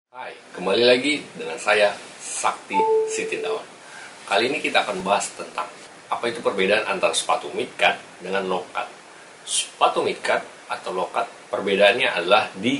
Hai, kembali lagi dengan saya Sakti Sitindawan. Kali ini kita akan bahas tentang apa itu perbedaan antara sepatu mid-cut dengan low-cut. Sepatu mid-cut atau low-cut perbedaannya adalah di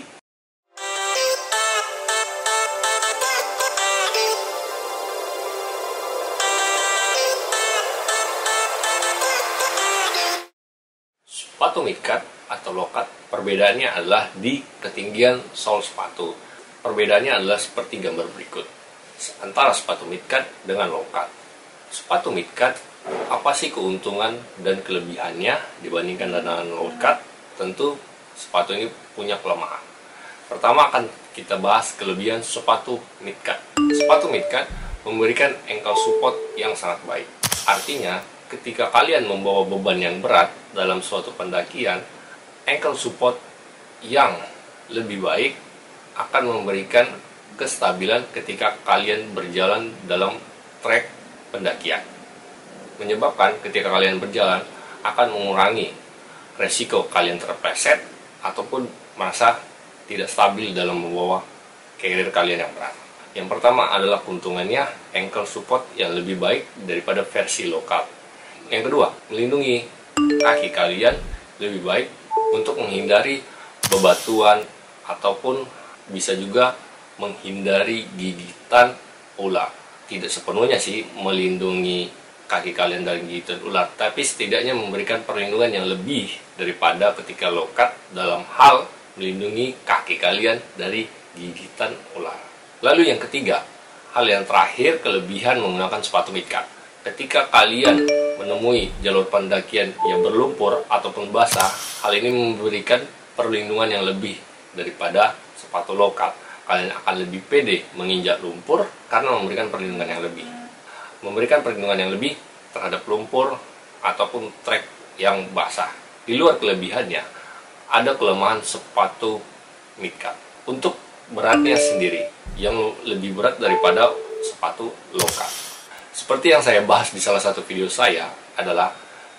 sepatu mid-cut atau low-cut perbedaannya adalah di ketinggian sol sepatu. Perbedaannya adalah seperti gambar berikut antara sepatu mid-cut dengan low-cut. Sepatu mid-cut, apa sih keuntungan dan kelebihannya dibandingkan dengan low-cut? Tentu sepatu ini punya kelemahan. Pertama akan kita bahas kelebihan sepatu mid-cut. Sepatu mid-cut memberikan ankle support yang sangat baik. Artinya, ketika kalian membawa beban yang berat dalam suatu pendakian, ankle support yang lebih baik akan memberikan kestabilan ketika kalian berjalan dalam trek pendakian. Menyebabkan ketika kalian berjalan akan mengurangi resiko kalian terpleset ataupun merasa tidak stabil dalam membawa carrier kalian yang berat. Yang pertama adalah keuntungannya ankle support yang lebih baik daripada versi lokal. Yang kedua, melindungi kaki kalian lebih baik untuk menghindari bebatuan ataupun bisa juga menghindari gigitan ular. Tidak sepenuhnya sih melindungi kaki kalian dari gigitan ular, tapi setidaknya memberikan perlindungan yang lebih daripada ketika low-cut dalam hal melindungi kaki kalian dari gigitan ular. Lalu yang ketiga, hal yang terakhir, kelebihan menggunakan sepatu mid-cut. Ketika kalian menemui jalur pendakian yang berlumpur ataupun basah, hal ini memberikan perlindungan yang lebih daripada sepatu low-cut. Kalian akan lebih pede menginjak lumpur karena memberikan perlindungan yang lebih. Memberikan perlindungan yang lebih terhadap lumpur ataupun trek yang basah. Di luar kelebihannya, ada kelemahan sepatu mid-cut. Untuk beratnya sendiri, yang lebih berat daripada sepatu low-cut. Seperti yang saya bahas di salah satu video saya adalah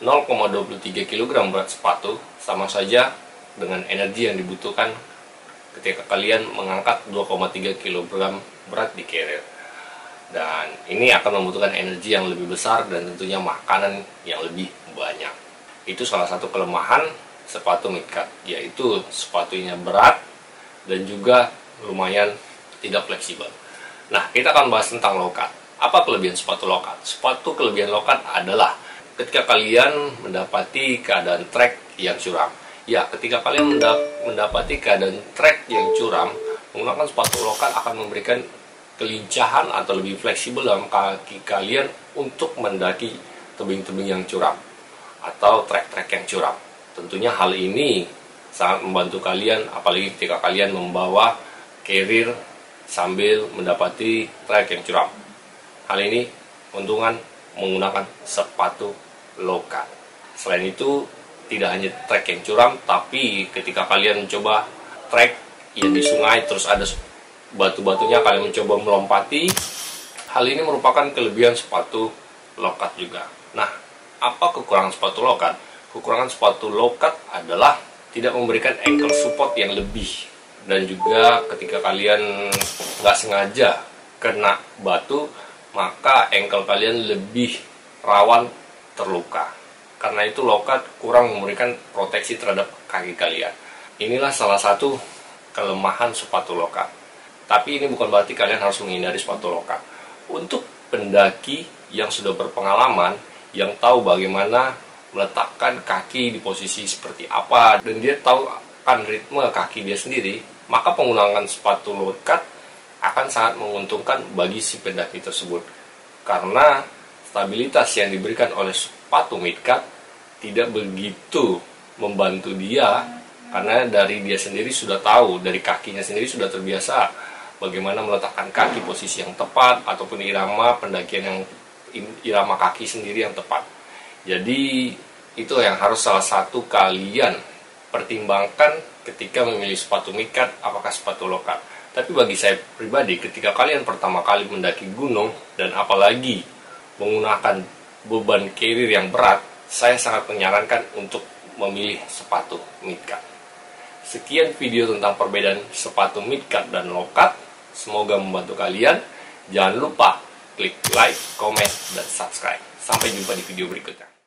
0,23 kg berat sepatu sama saja dengan energi yang dibutuhkan ketika kalian mengangkat 2,3 kg berat di carrier. Dan ini akan membutuhkan energi yang lebih besar dan tentunya makanan yang lebih banyak. Itu salah satu kelemahan sepatu mid-cut, yaitu sepatunya berat dan juga lumayan tidak fleksibel. Nah, kita akan bahas tentang low-cut. Apa kelebihan sepatu low-cut? Sepatu kelebihan low-cut adalah ketika kalian mendapati keadaan trek yang curam. Ya, ketika kalian mendapati keadaan trek yang curam, menggunakan sepatu low-cut akan memberikan kelincahan atau lebih fleksibel dalam kaki kalian untuk mendaki tebing-tebing yang curam atau trek-trek yang curam. Tentunya hal ini sangat membantu kalian, apalagi ketika kalian membawa carrier sambil mendapati trek yang curam. Hal ini keuntungan menggunakan sepatu low-cut. Selain itu, tidak hanya trek yang curam, tapi ketika kalian mencoba trek yang di sungai terus ada batu-batunya, kalian mencoba melompati, hal ini merupakan kelebihan sepatu low-cut juga. Nah, apa kekurangan sepatu low-cut? Kekurangan sepatu low-cut adalah tidak memberikan ankle support yang lebih, dan juga ketika kalian nggak sengaja kena batu, maka ankle kalian lebih rawan terluka. Karena itu low-cut kurang memberikan proteksi terhadap kaki kalian. Inilah salah satu kelemahan sepatu low-cut. Tapi ini bukan berarti kalian harus menghindari sepatu low-cut. Untuk pendaki yang sudah berpengalaman, yang tahu bagaimana meletakkan kaki di posisi seperti apa, dan dia tahu kan ritme kaki dia sendiri, maka penggunaan sepatu low-cut akan sangat menguntungkan bagi si pendaki tersebut. Karena stabilitas yang diberikan oleh sepatu mid-cut tidak begitu membantu dia, karena dari dia sendiri sudah tahu, dari kakinya sendiri sudah terbiasa bagaimana meletakkan kaki posisi yang tepat ataupun irama pendakian yang irama kaki sendiri yang tepat. Jadi itu yang harus salah satu kalian pertimbangkan ketika memilih sepatu mid-cut apakah sepatu low-cut. Tapi bagi saya pribadi, ketika kalian pertama kali mendaki gunung dan apalagi menggunakan beban carrier yang berat, saya sangat menyarankan untuk memilih sepatu mid-cut. Sekian video tentang perbedaan sepatu mid-cut dan low-cut. Semoga membantu kalian. Jangan lupa klik like, comment, dan subscribe. Sampai jumpa di video berikutnya.